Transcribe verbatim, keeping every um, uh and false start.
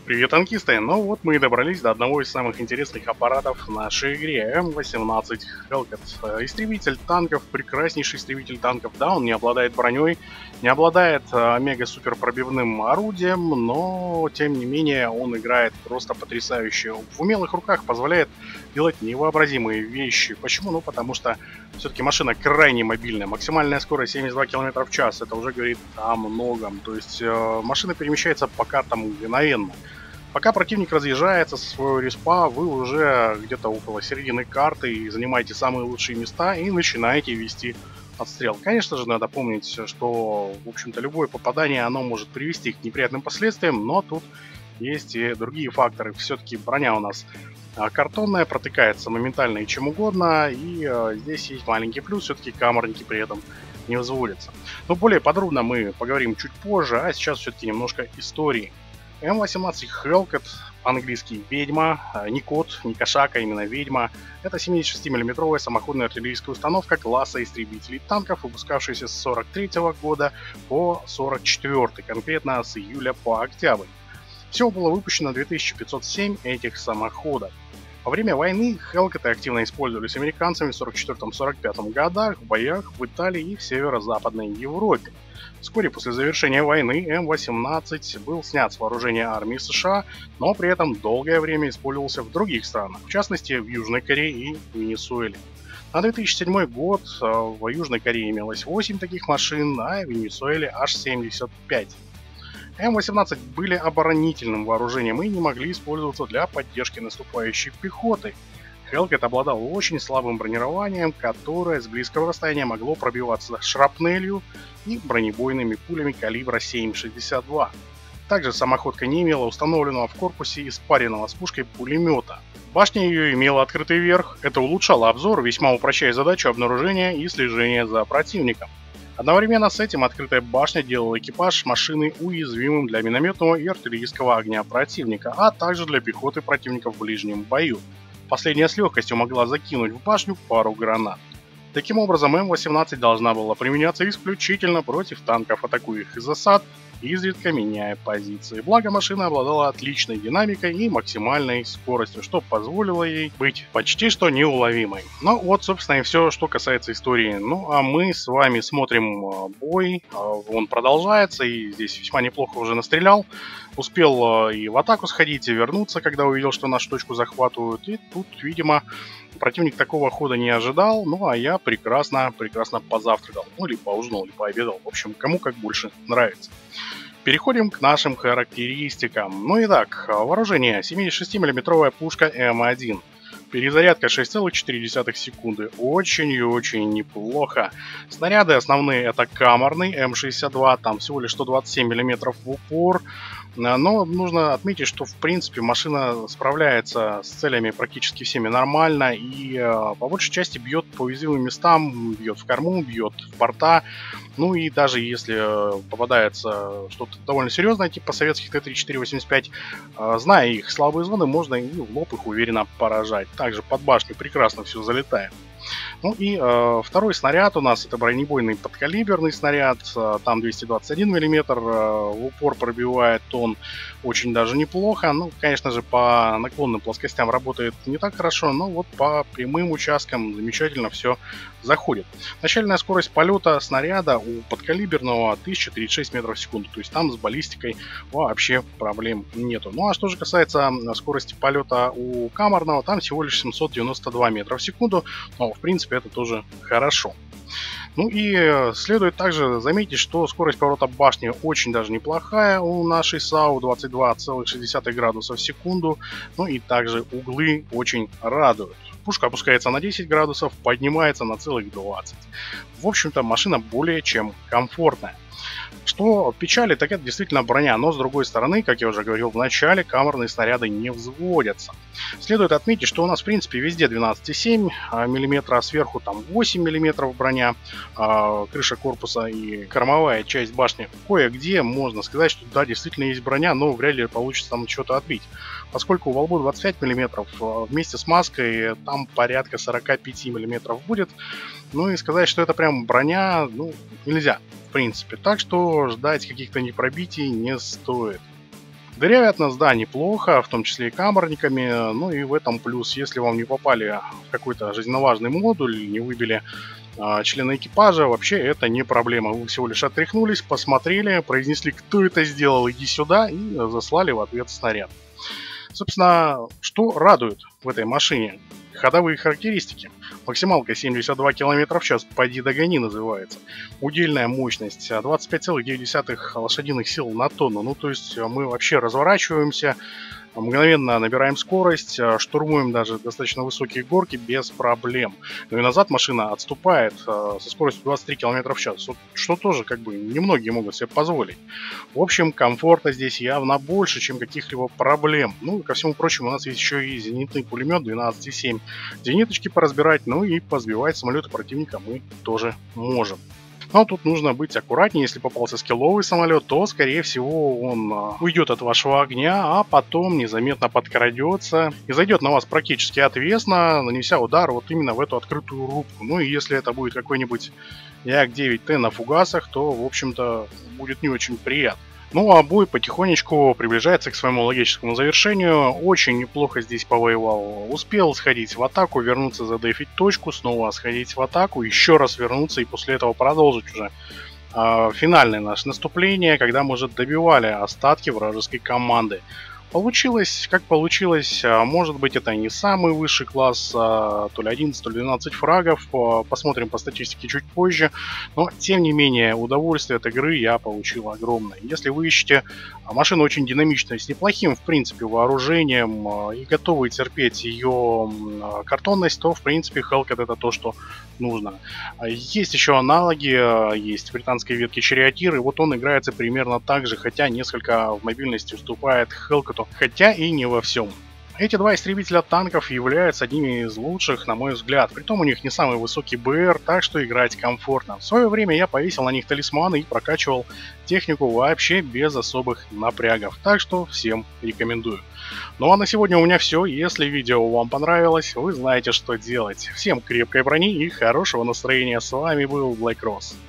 Привет, танкисты! Ну вот мы и добрались до одного из самых интересных аппаратов в нашей игре, эм восемнадцать Hellcat. Истребитель танков, прекраснейший истребитель танков. Да, он не обладает броней, не обладает мега-супер пробивным орудием, но тем не менее он играет просто потрясающе. В умелых руках позволяет делать невообразимые вещи. Почему? Ну потому что все-таки машина крайне мобильная. Максимальная скорость семьдесят два километра в час. Это уже говорит о многом. То есть э, машина перемещается по картам мгновенно. Пока противник разъезжается со своего респа, вы уже где-то около середины карты и занимаете самые лучшие места и начинаете вести отстрел. Конечно же, надо помнить, что, в общем-то, любое попадание, оно может привести к неприятным последствиям, но тут есть и другие факторы. Все-таки броня у нас картонная, протыкается моментально и чем угодно, и э, здесь есть маленький плюс, все-таки камерники при этом не взводятся. Но более подробно мы поговорим чуть позже, а сейчас все-таки немножко истории. эм восемнадцать Hellcat, по-английски ведьма, не кот, не кошак, а именно ведьма. Это семидесятишестимиллиметровая самоходная артиллерийская установка класса истребителей танков, выпускавшаяся с сорок третьего года по сорок четвёртый, конкретно с июля по октябрь. Всего было выпущено две тысячи пятьсот семь этих самоходов. Во время войны Hellcat активно использовались американцами в сорок четвёртом — сорок пятом годах в боях в Италии и в северо-западной Европе. Вскоре после завершения войны эм восемнадцать был снят с вооружения армии США, но при этом долгое время использовался в других странах, в частности в Южной Корее и Венесуэле. На две тысячи седьмой год в Южной Корее имелось восемь таких машин, а в Венесуэле аж семьдесят пять. эм восемнадцать были оборонительным вооружением и не могли использоваться для поддержки наступающей пехоты. Hellcat обладал очень слабым бронированием, которое с близкого расстояния могло пробиваться шрапнелью и бронебойными пулями калибра семь шестьдесят два. Также самоходка не имела установленного в корпусе испаренного с пушкой пулемета. Башня ее имела открытый верх, это улучшало обзор, весьма упрощая задачу обнаружения и слежения за противником. Одновременно с этим открытая башня делала экипаж машины уязвимым для минометного и артиллерийского огня противника, а также для пехоты противника в ближнем бою. Последняя с легкостью могла закинуть в башню пару гранат. Таким образом, эм восемнадцать должна была применяться исключительно против танков, атакующих из засад, изредка меняя позиции. Благо, машина обладала отличной динамикой и максимальной скоростью, что позволило ей быть почти что неуловимой. Ну вот, собственно, и все, что касается истории. Ну а мы с вами смотрим бой. Он продолжается, и здесь весьма неплохо уже настрелял. Успел и в атаку сходить, и вернуться, когда увидел, что нашу точку захватывают. И тут, видимо, противник такого хода не ожидал. Ну а я прекрасно, прекрасно позавтракал. Ну или поужинал, или пообедал. В общем, кому как больше нравится. Переходим к нашим характеристикам. Ну и так, вооружение: семидесятишестимиллиметровая пушка эм один. Перезарядка шесть целых четыре десятых секунды. Очень и очень неплохо. Снаряды основные — это камерный эм шестьдесят два, там всего лишь сто двадцать семь миллиметров в упор. Но нужно отметить, что в принципе машина справляется с целями практически всеми нормально и э, по большей части бьет по уязвимым местам, бьет в корму, бьет в борта. Ну и даже если попадается что-то довольно серьезное, типа советских Т тридцать четыре восемьдесят пять, э, зная их слабые зоны, можно и в лоб их уверенно поражать. Также под башню прекрасно все залетает. Ну и э, второй снаряд у нас — это бронебойный подкалиберный снаряд, э, там двести двадцать один миллиметр, э, в упор пробивает он очень даже неплохо. Ну, конечно же, по наклонным плоскостям работает не так хорошо, но вот по прямым участкам замечательно все заходит. Начальная скорость полета снаряда у подкалиберного тысяча тридцать шесть метров в секунду, то есть там с баллистикой вообще проблем нету. Ну а что же касается скорости полета у камерного, там всего лишь семьсот девяносто два метра в секунду, но в принципе это тоже хорошо. Ну и следует также заметить, что скорость поворота башни очень даже неплохая у нашей САУ — двадцать два целых шесть десятых градуса в секунду. Ну и также углы очень радуют. Пушка опускается на десять градусов, поднимается на целых двадцать. В общем-то, машина более чем комфортная. Что печали, так это действительно броня, но с другой стороны, как я уже говорил в начале, камерные снаряды не взводятся. Следует отметить, что у нас в принципе везде двенадцать целых семь миллиметра, а сверху там восемь миллиметров броня, а крыша корпуса и кормовая часть башни. Кое-где можно сказать, что да, действительно есть броня, но вряд ли получится там что-то отбить. Поскольку у Волбу двадцать пять миллиметров, вместе с маской там порядка сорок пять миллиметров будет. Ну и сказать, что это прям броня, ну, нельзя, в принципе. Так что ждать каких-то непробитий не стоит. Дырявят нас, да, неплохо, в том числе и камерниками. Ну и в этом плюс, если вам не попали в какой-то жизненно важный модуль, не выбили а, члена экипажа, вообще это не проблема. Вы всего лишь отряхнулись, посмотрели, произнесли, кто это сделал, иди сюда, и заслали в ответ снаряд. Собственно, что радует в этой машине? Ходовые характеристики. Максималка семьдесят два километра в час, поди догони называется. Удельная мощность двадцать пять целых девять десятых лошадиных сил на тонну. Ну, то есть мы вообще разворачиваемся, мгновенно набираем скорость, штурмуем даже достаточно высокие горки без проблем. Ну и назад машина отступает со скоростью двадцать три километра в час, что тоже как бы немногие могут себе позволить. В общем, комфорта здесь явно больше, чем каких-либо проблем. Ну и ко всему прочему, у нас есть еще и зенитный пулемет двенадцать и семь. Зениточки поразбирать, ну и позбивать самолеты противника мы тоже можем. Но тут нужно быть аккуратнее. Если попался скилловый самолет, то, скорее всего, он а, уйдет от вашего огня, а потом незаметно подкрадется и зайдет на вас практически отвесно, нанеся удар вот именно в эту открытую рубку. Ну и если это будет какой-нибудь Як девять Т на фугасах, то, в общем-то, будет не очень приятно. Ну а бой потихонечку приближается к своему логическому завершению. Очень неплохо здесь повоевал. Успел сходить в атаку, вернуться, задефить точку, снова сходить в атаку, еще раз вернуться и после этого продолжить уже э, финальное наше наступление, когда мы уже добивали остатки вражеской команды. Получилось, как получилось, может быть, это не самый высший класс, то ли одиннадцать, то ли двенадцать фрагов, посмотрим по статистике чуть позже, но, тем не менее, удовольствие от игры я получил огромное. Если вы ищете машину очень динамичную, с неплохим, в принципе, вооружением и готовы терпеть ее картонность, то, в принципе, Hellcat это то, что нужно. Есть еще аналоги, есть британские ветки Charioteer, и вот он играется примерно так же, хотя несколько в мобильности уступает Hellcat, хотя и не во всем. Эти два истребителя танков являются одними из лучших, на мой взгляд. Притом у них не самый высокий БР, так что играть комфортно. В свое время я повесил на них талисманы и прокачивал технику вообще без особых напрягов. Так что всем рекомендую. Ну а на сегодня у меня все. Если видео вам понравилось, вы знаете, что делать. Всем крепкой брони и хорошего настроения. С вами был Black Rose.